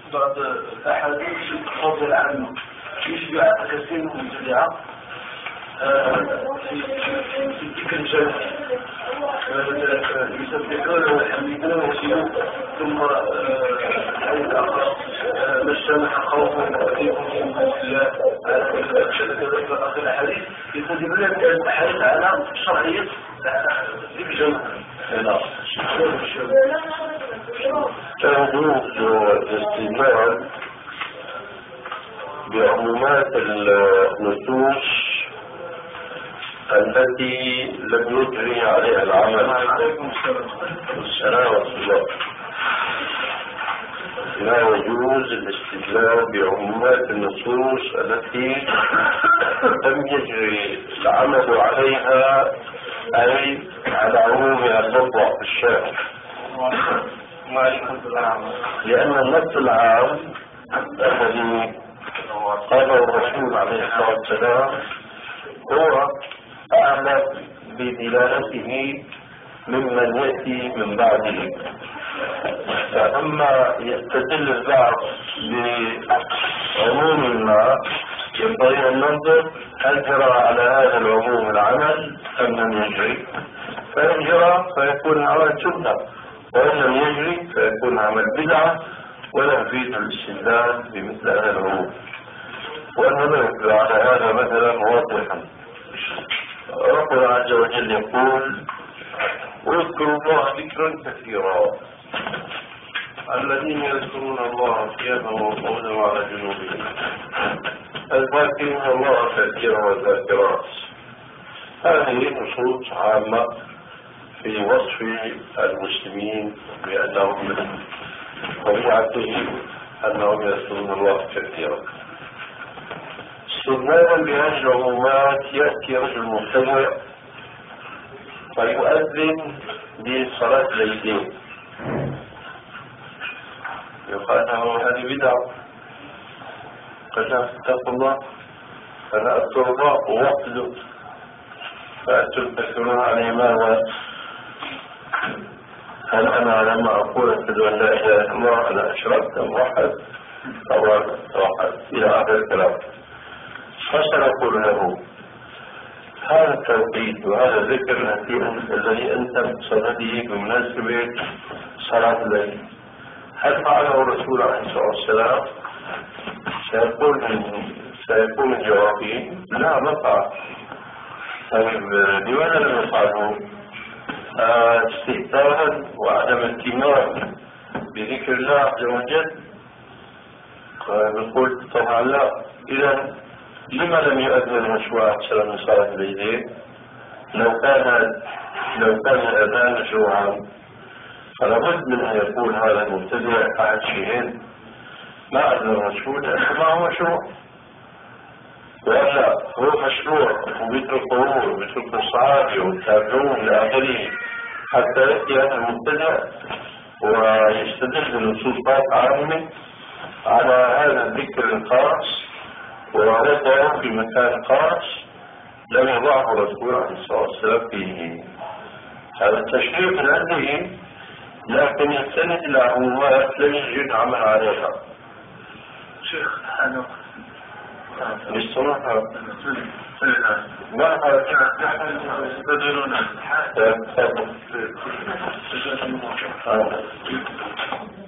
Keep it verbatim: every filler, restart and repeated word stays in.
بعض الأحاديث تفضل عنه يشبع كثير من المبتدعة في ذكر الجنة يسبحون ويحمدون ويسيرون ثم الحديث الآخر ما اجتمع قوم وفيكم في الله على كذا آخر الأحاديث يستدلون الأحاديث على شرعية ذكر الجنة. تجوز الاستدلال بعمومات النصوص التي لم يجري عليها العمل. السلام عليكم. لا يجوز الاستدلال بعمومات النصوص التي لم يجري العمل عليها، أي على عمومها الوضع الشائع، لأن النص العام الذي قاله الرسول عليه الصلاة والسلام هو أعلم بدلالته ممن يأتي من بعده. فأما يستدل البعض بعموم ما ينبغي أن ننظر هل جرى على هذا العموم العمل أم لم يجري، فإن جرى فيكون عمل سنة، وإن لم يجري فيكون عمل بدعة ولا يفيد الاستدلال بمثل هذا العموم. ونضرب على هذا مثلا واضحا. ربنا عز وجل يقول: واذكروا الله ذكرا كثيرا. الذين يذكرون الله قياما وقعودا وعلى جنوبهم الذاكرين الله كثيرا والذاكرات. هذه نصوص عامة في وصف المسلمين بأنهم من طبيعتهم أنهم يذكرون الله كثيرا. استدلالا بهذه العمومات يأتي رجل مبتدع فيؤذن بصلاة العيدين، يقال له هذه بدعة، قال اتقوا الله، فأنا أذكر الله ووحده فأنتم تذكرون عليه ماذا؟ هل أنا لما أقول أشهد أن لا إله إلا الله أنا أشركت أم وحد أو وحد إلى آخر الكلام. فسنقول له هذا التوقيت وهذا الذكر الذي أنت تصلي بمناسبة صلاة الليل هل فعله الرسول عليه الصلاة والسلام؟ سيقول سيكون الجواب لا، ما فعل. طيب لماذا لم يفعله؟ استهتارا وعدم اهتمام بذكر الله عز وجل؟ نقول طبعا لا. إذا لما لم يؤذن الرسول عليه الصلاة والسلام صلاة العيدين؟ لو كان لو كان الأذان مشروعا فلابد من أن يقول هذا المبتدع أحد شيئين: ما أذن الرسول لأنه ما هو مشروع، ولا هو مشروع ومثل القرون ومثل الصحابة والتابعون إلى آخره، حتى يأتي هذا المبتدع ويستدل بنصوص عامة على هذا الذكر الخاص ووضعه في مكان خاص لم يضعه الرسول عليه الصلاة والسلام فيه. هذا التشريع من عنده، لكن يستند إلى عمومات لم يجد عمل عليها. شيخ أنا بالصراحة ما يستدلون